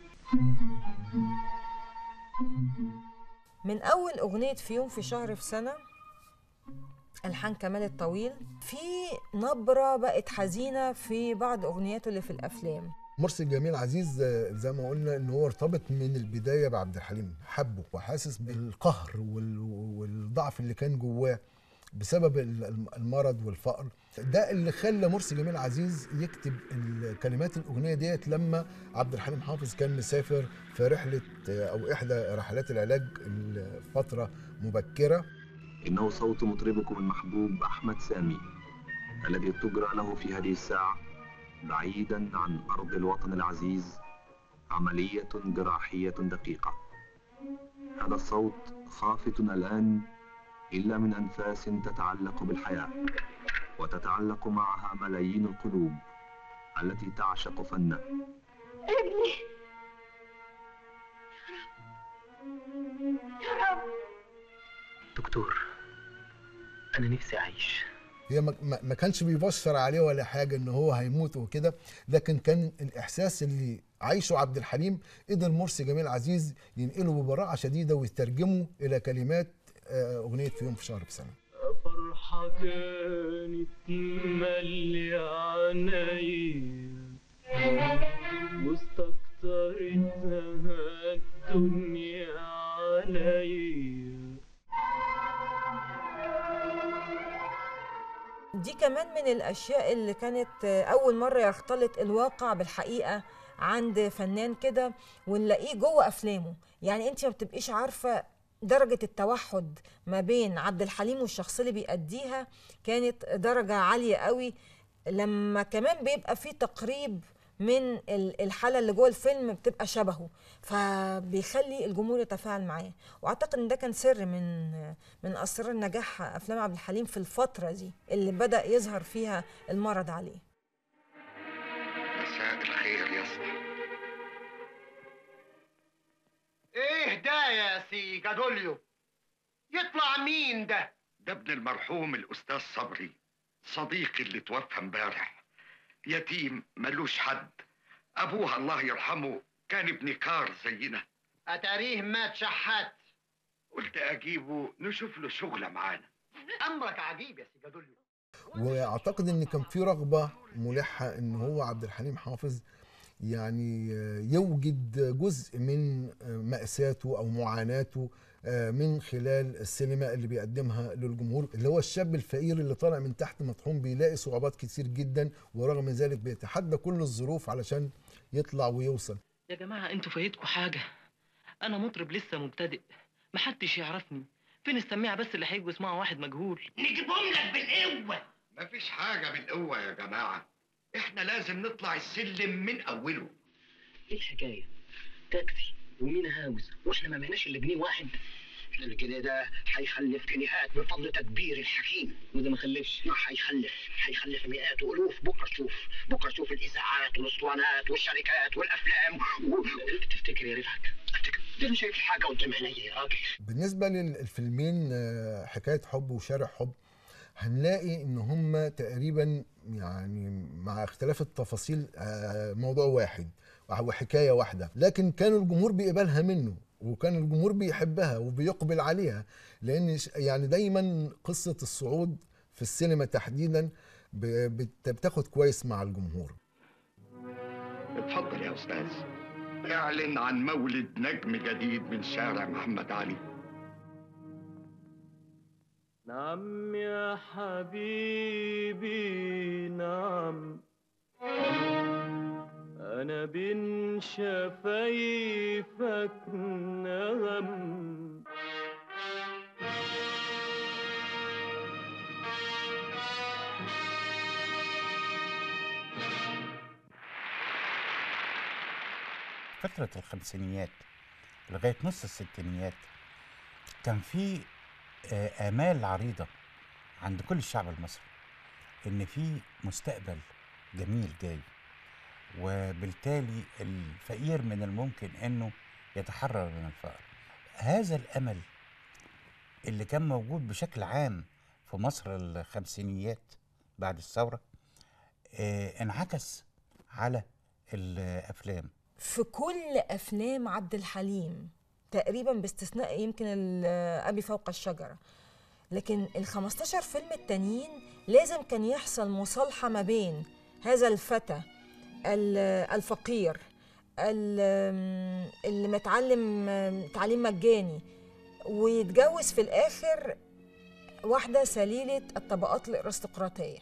من أول أغنية في يوم، في شهر، في سنة، ألحان كمال الطويل، في نبرة بقت حزينة في بعض أغنياته اللي في الأفلام. مرسي جميل عزيز زي ما قلنا ان هو ارتبط من البدايه بعبد الحليم، حبه وحاسس بالقهر والضعف اللي كان جواه بسبب المرض والفقر. ده اللي خلى مرسي جميل عزيز يكتب الكلمات الاغنيه ديت لما عبد الحليم حافظ كان مسافر في رحله او احدى رحلات العلاج فتره مبكره. انه صوت مطربكم المحبوب احمد سامي الذي تجرى له في هذه الساعه بعيدا عن ارض الوطن العزيز عمليه جراحيه دقيقه. هذا الصوت خافت الان إلا من أنفاس تتعلق بالحياة، وتتعلق معها ملايين القلوب التي تعشق فنه. ابني يا رب. دكتور أنا نفسي أعيش. هي ما كانش بيبشر عليه ولا حاجة إن هو هيموت وكده، لكن كان الإحساس اللي عايشه عبد الحليم قدر مرسي جميل عزيز ينقله ببراعة شديدة ويترجمه إلى كلمات أغنية في يوم، في شهر، في سنة. فرحة كانت مالية عينيا واستكترتها الدنيا عليا. دي كمان من الأشياء اللي كانت أول مرة يختلط الواقع بالحقيقة عند فنان كده ونلاقيه جوه أفلامه. يعني أنت ما بتبقيش عارفة درجة التوحد ما بين عبد الحليم والشخص اللي بيأديها، كانت درجة عالية قوي. لما كمان بيبقى في تقريب من الحالة اللي جوه الفيلم بتبقى شبهه، فبيخلي الجمهور يتفاعل معاه. واعتقد ان ده كان سر من من اسرار نجاح افلام عبد الحليم في الفترة دي اللي بدأ يظهر فيها المرض عليه. مساء الخير يا اسطى. ايه ده يا سي جادوليو؟ يطلع مين ده؟ ده ابن المرحوم الاستاذ صبري، صديقي اللي توفى امبارح، يتيم ملوش حد. ابوه الله يرحمه كان ابن كار زينا. اتاريه مات شحات. قلت اجيبه نشوف له شغله معانا. امرك عجيب يا سي جدوليو. واعتقد ان كان في رغبه ملحه ان هو عبد الحليم حافظ يعني يوجد جزء من مأساته او معاناته من خلال السينما اللي بيقدمها للجمهور، اللي هو الشاب الفقير اللي طالع من تحت مطحون بيلاقي صعوبات كتير جدا، ورغم ذلك بيتحدى كل الظروف علشان يطلع ويوصل. يا جماعه انتوا فايتكم حاجه، انا مطرب لسه مبتدئ، محدش يعرفني، فين السميع بس اللي هيجوا يسمعوا واحد مجهول؟ نجيبهم لك بالقوه. مفيش حاجه بالقوه يا جماعه، احنا لازم نطلع السلم من اوله. ايه الحكايه؟ تاكسي ومين هاوس واحنا ما معناش الا جنيه واحد. الجنيه ده هيخلف جنيهات من فضل تدبير الحكيم. وده ما خلفش؟ ما هيخلف، هيخلف مئات والوف. بكره تشوف، بكره تشوف الاذاعات والاسطوانات والشركات والافلام و... تفتكر يا رفعت؟ افتكر ده انا شايف حاجه قدام عينيا يا راجل. بالنسبه للفيلمين حكايه حب وشارع حب، هنلاقي ان هم تقريبا يعني مع اختلاف التفاصيل موضوع واحد وحكايه واحده، لكن كان الجمهور بيقبلها منه وكان الجمهور بيحبها وبيقبل عليها، لان يعني دايما قصه الصعود في السينما تحديدا بتاخد كويس مع الجمهور. اتفضل يا استاذ، اعلن عن مولد نجم جديد من شارع محمد علي. نعم يا حبيبي نعم، أنا بين شفايفك نغم. فترة الخمسينيات لغاية نص الستينيات كان في آمال عريضة عند كل الشعب المصري إن في مستقبل جميل جاي، وبالتالي الفقير من الممكن انه يتحرر من الفقر. هذا الامل اللي كان موجود بشكل عام في مصر الخمسينيات بعد الثوره اه انعكس على الافلام. في كل افلام عبد الحليم تقريبا باستثناء يمكن ابي فوق الشجره، لكن ال خمستاشر فيلم التانيين لازم كان يحصل مصالحه ما بين هذا الفتى الفقير اللي متعلم تعليم مجاني ويتجوز في الآخر واحدة سليلة الطبقات الأرستقراطية.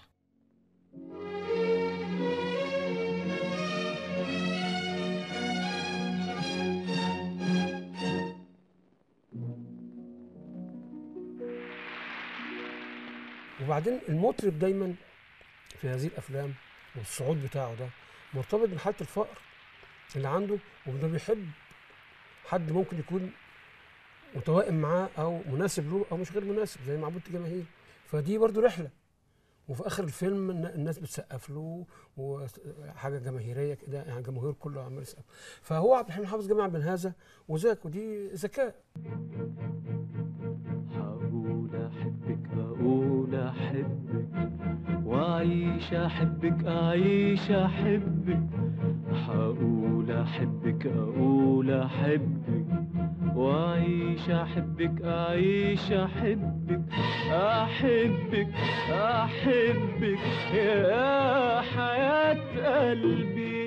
وبعدين المطرب دايما في هذه الأفلام والصعود بتاعه ده مرتبط بحالة الفقر اللي عنده، وده بيحب حد ممكن يكون متوائم معاه او مناسب له او مش غير مناسب زي معبود جماهير. فدي برضو رحله، وفي اخر الفيلم الناس بتسقف له وحاجه جماهيريه كده، يعني الجمهور كله عمال يسقف. فهو عبد الحليم حافظ جمع بين هذا وذاك، ودي ذكاء. هقول احبك اقول احبك واعيش احبك اعيش احبك، هقول احبك اقول احبك واعيش احبك اعيش احبك، احبك احبك يا حياة قلبي.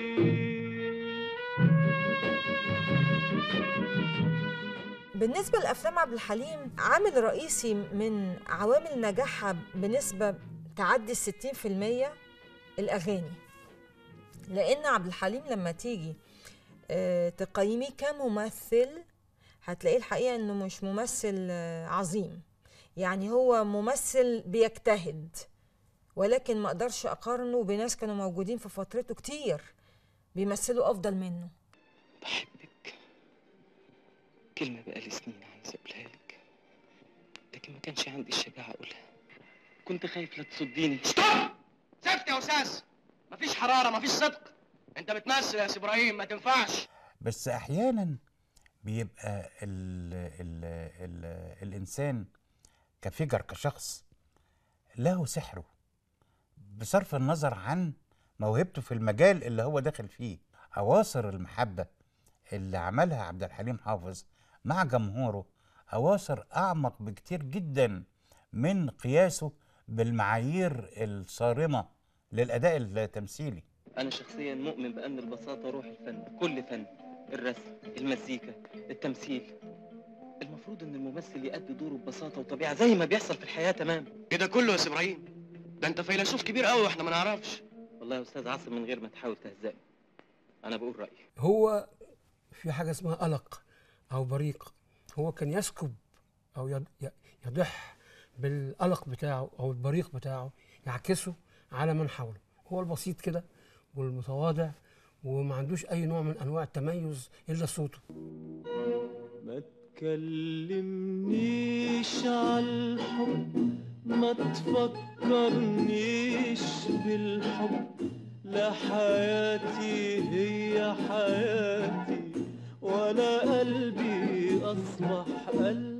بالنسبة لأفلام عبد الحليم، عامل رئيسي من عوامل نجاحها بنسبة تعدي الستين في المية الأغاني، لأن عبد الحليم لما تيجي تقيميه كممثل هتلاقيه الحقيقة أنه مش ممثل عظيم، يعني هو ممثل بيجتهد، ولكن ما أقدرش أقارنه بناس كانوا موجودين في فترته كتير بيمثلوا أفضل منه. بحبك كلمة بقالي سنين عايز أقولها لك، لكن ما كانش عندي الشجاعة أقولها، كنت خايف لا تصديني. ستوب! زفت يا أستاذ، مفيش حرارة مفيش صدق، أنت بتمثل يا سي إبراهيم ما تنفعش. بس أحيانا بيبقى ال ال ال الإنسان كفجر كشخص له سحره بصرف النظر عن موهبته في المجال اللي هو داخل فيه. أواصر المحبة اللي عملها عبد الحليم حافظ مع جمهوره أواصر أعمق بكتير جدا من قياسه بالمعايير الصارمة للأداء التمثيلي. أنا شخصيا مؤمن بأن البساطة روح الفن، كل فن، الرسم، المزيكا، التمثيل. المفروض إن الممثل يأدي دوره ببساطة وطبيعة زي ما بيحصل في الحياة تمام. كده كله يا سي إبراهيم، ده أنت فيلسوف كبير قوي واحنا ما نعرفش. والله يا أستاذ عاصم من غير ما تحاول تهزقني، أنا بقول رأيي. هو في حاجة اسمها قلق أو بريق، هو كان يسكب أو يض- يضح بالقلق بتاعه أو البريق بتاعه، يعكسه على من حوله. هو البسيط كده والمتواضع وما عندوش أي نوع من أنواع التميز إلا صوته. ما تكلمنيش عالحب، ما تفكرنيش بالحب، لا حياتي هي حياتي ولا قلبي أصبح قلب.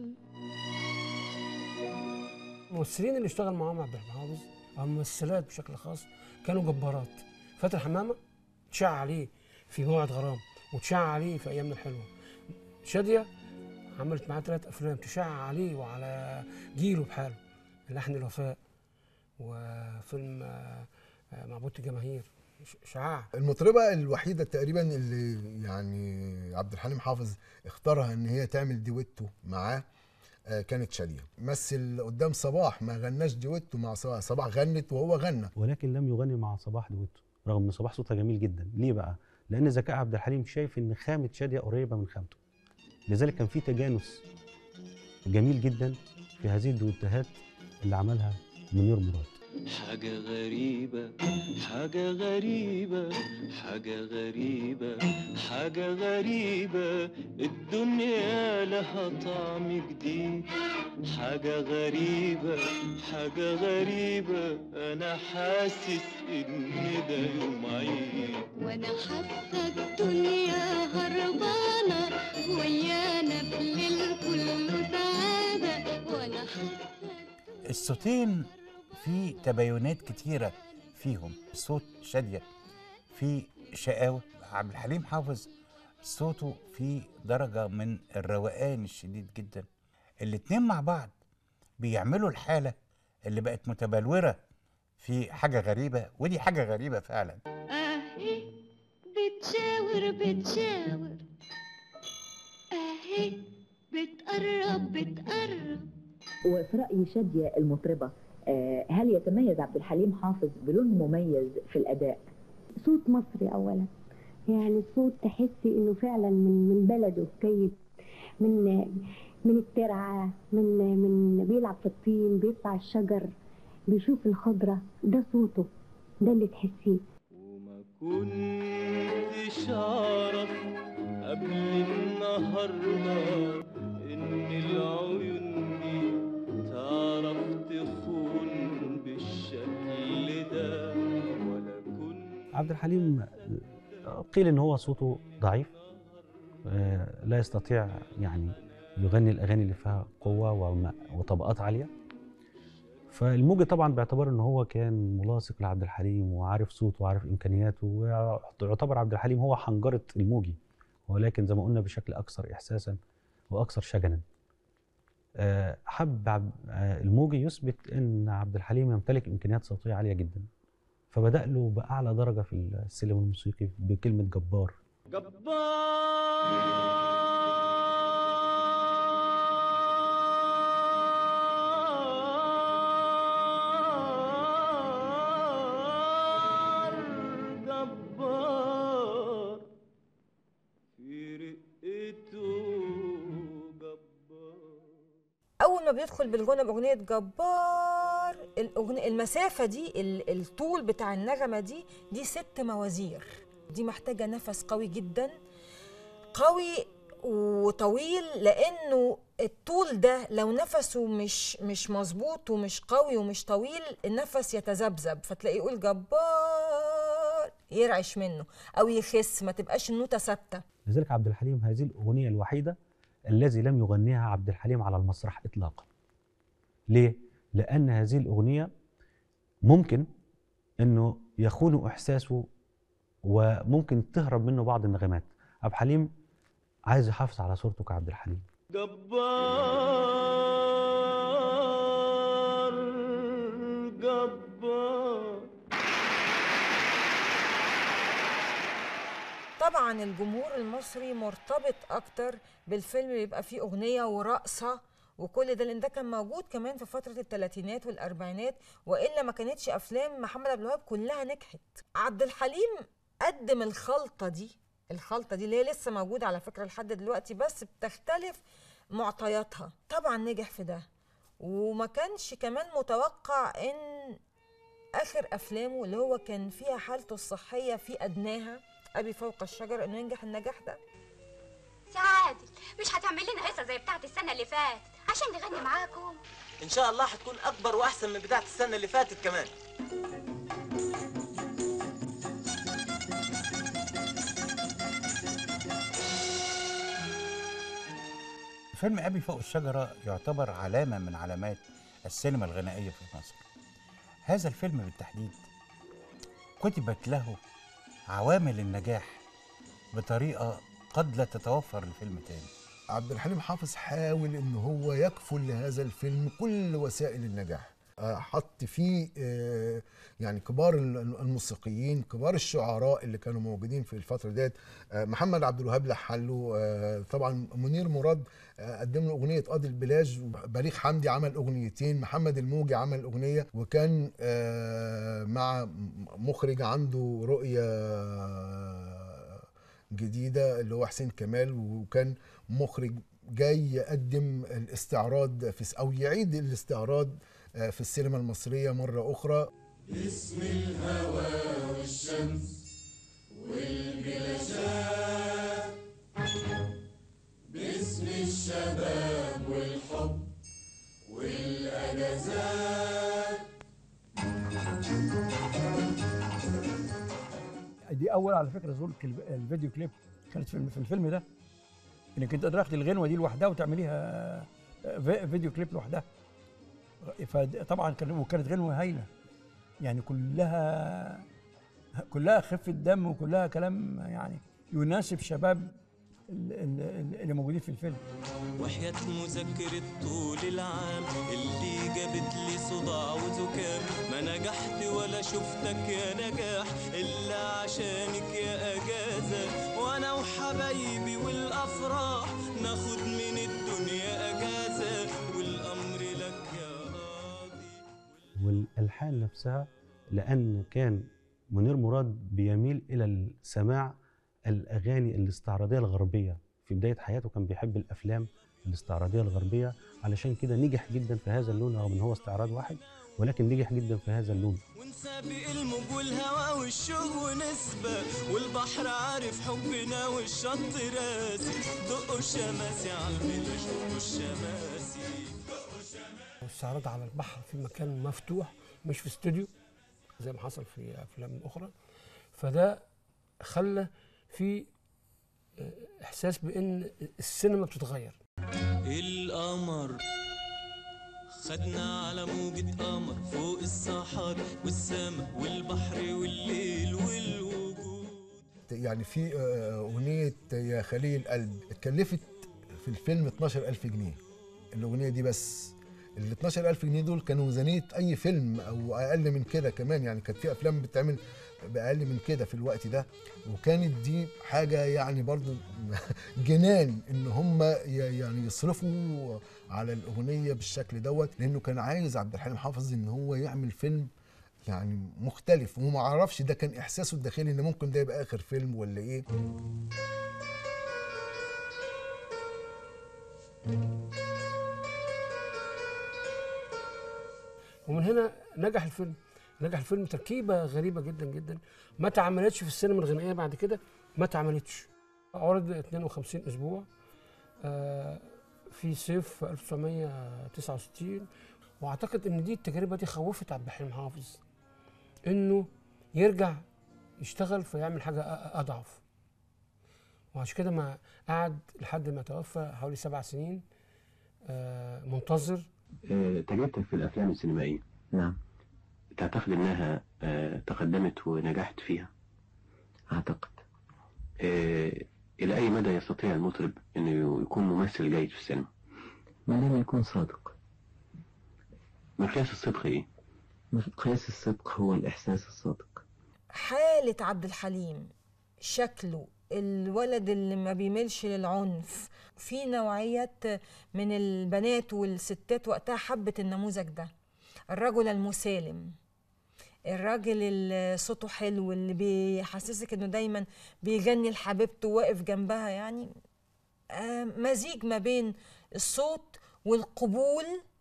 الممثلين اللي اشتغل معاهم عبد الحليم حافظ او الممثلات بشكل خاص كانوا جبارات. فاتن حمامه اتشاع عليه في موعد غرام واتشاع عليه في ايامنا الحلوه. شاديه عملت معاه ثلاث افلام تشاع عليه وعلى جيله بحاله، لحن الوفاء وفيلم آه، آه، معبود الجماهير، ش- شعاع. المطربة الوحيدة تقريبا اللي يعني عبد الحليم حافظ اختارها ان هي تعمل ديويتو معاه آه، كانت شادية. مثل قدام صباح ما غناش ديويتو مع صباح، صباح غنت وهو غنى. ولكن لم يغني مع صباح دويتو، رغم ان صباح صوتها جميل جدا. ليه بقى؟ لان ذكاء عبد الحليم شايف ان خامه شاديه قريبه من خامته، لذلك كان في تجانس جميل جدا في هذه الدويتوهات اللي عملها منير مراد. حاجة غريبة حاجة غريبة حاجة غريبة حاجة غريبة، الدنيا لها طعم جديد. حاجة غريبة حاجة غريبة، أنا حاسس إن ده يوم عيد. وانا حاسه الدنيا هربانه ويانا بالليل كله سعاده وانا حاسه الصوتين في تباينات كتيرة فيهم. صوت شادية في شقاوة، عبد الحليم حافظ صوته في درجة من الروقان الشديد جدا. الاتنين مع بعض بيعملوا الحالة اللي بقت متبلورة في حاجة غريبة، ودي حاجة غريبة فعلا. اهي بتشاور بتشاور اهي بتقرب بتقرب. وفي رأي شادية المطربة، آه، هل يتميز عبد الحليم حافظ بلون مميز في الأداء؟ صوت مصري اولا، يعني صوت تحسي انه فعلا من من بلده، جاي من من الترعه، من من بيلعب في الطين، بيطلع الشجر، بيشوف الخضره، ده صوته، ده اللي تحسيه. وما كنتش أعرف قبل النهاردة إن العيون دي تعرف تخون بالشكل ده، ولا كنت. عبد الحليم قيل ان هو صوته ضعيف، آه، لا يستطيع يعني يغني الاغاني اللي فيها قوه وم- وطبقات عاليه. فالموجي طبعا باعتبار ان هو كان ملاصق لعبد الحليم وعارف صوته وعارف امكانياته، ويعتبر عبد الحليم هو حنجره الموجي، ولكن زي ما قلنا بشكل اكثر احساسا واكثر شجنا. آه، حب عب- آه، الموجي يثبت ان عبد الحليم يمتلك امكانيات صوتيه عاليه جدا، فبدأ له بأعلى درجة في السلم الموسيقي بكلمة جبار. جبار في رقته جبار. اول ما بيدخل بالغنى باغنيه جبار، الأغنية المسافه دي ال- الطول بتاع النغمه دي دي ست موازير، دي محتاجه نفس قوي جدا، قوي وطويل، لانه الطول ده لو نفسه مش مش مظبوط ومش قوي ومش طويل النفس يتذبذب، فتلاقيه يقول جبار يرعش منه او يخس، ما تبقاش النوته ثابته. لذلك عبد الحليم هذه الأغنية الوحيدة الذي لم يغنيها عبد الحليم على المسرح إطلاقا. ليه؟ لأن هذه الأغنية ممكن أنه يخون إحساسه وممكن تهرب منه بعض النغمات. عبد الحليم عايز يحافظ على صورته كعبد الحليم. جبار جبار. طبعا الجمهور المصري مرتبط اكتر بالفيلم اللي يبقى فيه اغنيه ورقصه وكل ده، لان ده كان موجود كمان في فتره الثلاثينات والاربعينات، والا ما كانتش افلام محمد عبد الوهاب كلها نجحت. عبد الحليم قدم الخلطه دي، الخلطه دي اللي هي لسه موجوده على فكره لحد دلوقتي، بس بتختلف معطياتها. طبعا نجح في ده، وما كانش كمان متوقع ان اخر افلامه اللي هو كان فيها حالته الصحيه في ادناها، ابي فوق الشجر، انه ينجح النجاح ده. سعادل مش هتعمل لنا هيصه زي بتاعت السنه اللي فاتت عشان نغني معاكم؟ ان شاء الله هتكون اكبر واحسن من بتاعه السنه اللي فاتت كمان. فيلم أبي فوق الشجرة يعتبر علامة من علامات السينما الغنائية في مصر. هذا الفيلم بالتحديد كتبت له عوامل النجاح بطريقة قد لا تتوفر لفيلم تاني. عبد الحليم حافظ حاول ان هو يكفل لهذا الفيلم كل وسائل النجاح، حط فيه يعني كبار الموسيقيين، كبار الشعراء اللي كانوا موجودين في الفتره ديت. محمد عبد الوهاب لحن له، طبعا منير مراد قدم له اغنيه قاضي البلاج، بليغ حمدي عمل اغنيتين، محمد الموجي عمل اغنيه، وكان مع مخرج عنده رؤيه جديده اللي هو حسين كمال، وكان مخرج جاي يقدم الاستعراض في او يعيد الاستعراض في السينما المصريه مره اخرى. اسم الهوى والشمس والجلاشات، باسم الشباب والحب والاجازات. دي اول على فكره ظهور الفيديو كليب كانت في الفيلم ده، انك انت ادركت الغنوه دي لوحدها وتعمليها فيديو كليب لوحدها. فطبعا كانت غنوه هايله، يعني كلها كلها خفه دم وكلها كلام يعني يناسب شباب اللي موجودين في الفيلم. وحياة مذكرة طول العام اللي جابت لي صداع وزكام، ما نجحت ولا شفتك يا نجاح إلا عشانك يا أجازة، وأنا وحبايبي والأفراح ناخد من الدنيا أجازة، والأمر لك يا راضي. والألحان نفسها، لأن كان منير مراد بيميل إلى السماع الأغاني الاستعراضية الغربية في بداية حياته، كان بيحب الأفلام الاستعراضية الغربية، علشان كده نجح جدا في هذا اللون، رغم ان هو استعراض واحد ولكن نجح جدا في هذا اللون. ونسابق الموج والهوا والشوق ونسبة، والبحر عارف حبنا والشط راسي، دقوا الشماسي على الملاش دقوا الشماسي. استعراض على البحر في مكان مفتوح مش في استوديو زي ما حصل في افلام اخرى، فده خلى في احساس بان السينما بتتغير. القمر خدنا على موجة قمر فوق الصحاري والسماء والبحر والليل والوجود. يعني في اغنيه يا خليل القلب اتكلفت في الفيلم اتناشر ألف جنيه الاغنيه دي بس. ال اتناشر ألف جنيه دول كانوا ميزانيه اي فيلم او اقل من كده كمان، يعني كانت في افلام بتتعمل باقل من كده في الوقت ده، وكانت دي حاجه يعني برضو جنان ان هم يعني يصرفوا على الاغنيه بالشكل دوت، لانه كان عايز عبد الحليم حافظ ان هو يعمل فيلم يعني مختلف، وما عرفش ده كان احساسه الداخلي ان ممكن ده يبقى اخر فيلم ولا ايه. ومن هنا نجح الفيلم، نجح الفيلم تركيبه غريبه جدا جدا ما اتعملتش في السينما الغنائيه بعد كده، ما اتعملتش. عرض اتنين وخمسين اسبوع في صيف ألف وتسعمية وتسعة وستين، واعتقد ان دي التجربه دي خوفت عبد الحليم حافظ انه يرجع يشتغل فيعمل حاجه اضعف، وعشان كده ما قعد لحد ما توفى حوالي سبع سنين منتظر. تجربتك في الافلام السينمائيه، نعم، تعتقد انها تقدمت ونجحت فيها أعتقد. آه، إلى أي مدى يستطيع المطرب أنه يكون ممثل جيد في السينما؟ ما دام يكون صادق. مقياس الصدق إيه؟ مقياس الصدق هو الإحساس الصادق. حالة عبد الحليم، شكله، الولد اللي ما بيميلش للعنف، في نوعيات من البنات والستات وقتها حبت النموذج ده. الرجل المسالم، الراجل اللي صوته حلو، اللي بيحسسك انه دايما بيغني لحبيبته واقف جنبها، يعني آه مزيج ما بين الصوت والقبول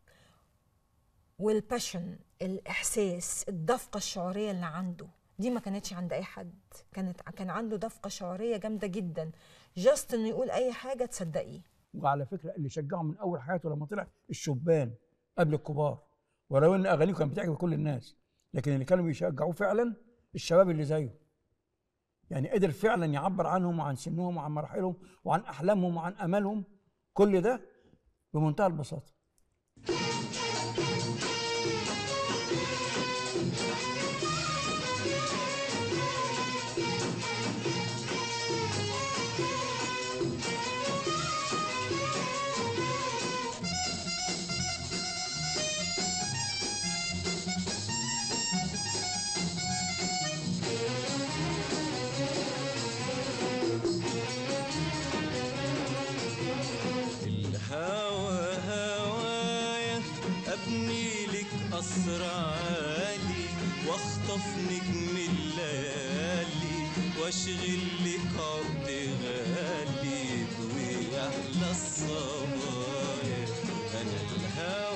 والباشن، الاحساس، الدفقه الشعوريه اللي عنده دي ما كانتش عند اي حد. كانت كان عنده دفقه شعوريه جامده جدا، جاست انه يقول اي حاجه تصدقيه. وعلى فكره اللي شجعه من اول حياته لما طلع الشبان قبل الكبار، ولو ان اغانيه كانت بتعجب كل الناس، لكن اللي كانوا بيشجعوه فعلا الشباب اللي زيه. يعني قدر فعلا يعبر عنهم وعن سنهم وعن مراحلهم وعن احلامهم وعن امالهم، كل ده بمنتهى البساطه. قصر عالي واخطف نجم الليالي واشغل لك عقد غالي ضوي احلى الصبايا انا الهوى